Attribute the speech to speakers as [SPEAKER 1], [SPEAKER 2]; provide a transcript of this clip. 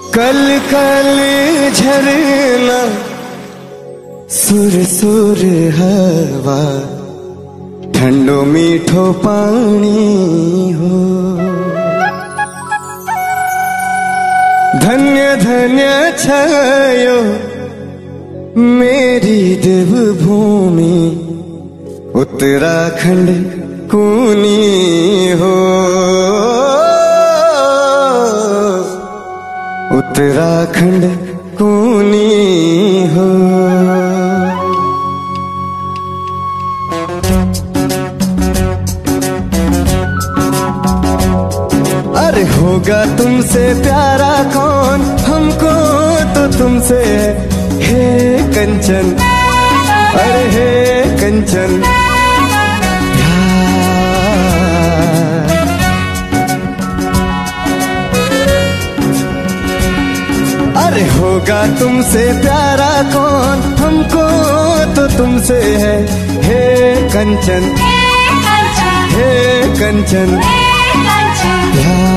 [SPEAKER 1] कल कल झरना सुर सुर हवा ठंडो मीठो पानी हो। धन्य धन्य छायो मेरी देवभूमि उत्तराखंड कूनी हो। उत्तराखंड कूनी हो। अरे होगा तुमसे प्यारा कौन, हमको तो तुमसे है कंचन। अरे हे कंचन अरे होगा तुमसे प्यारा कौन, हमको तो तुमसे है हे कंचन, हे कंचन, हे कंचन।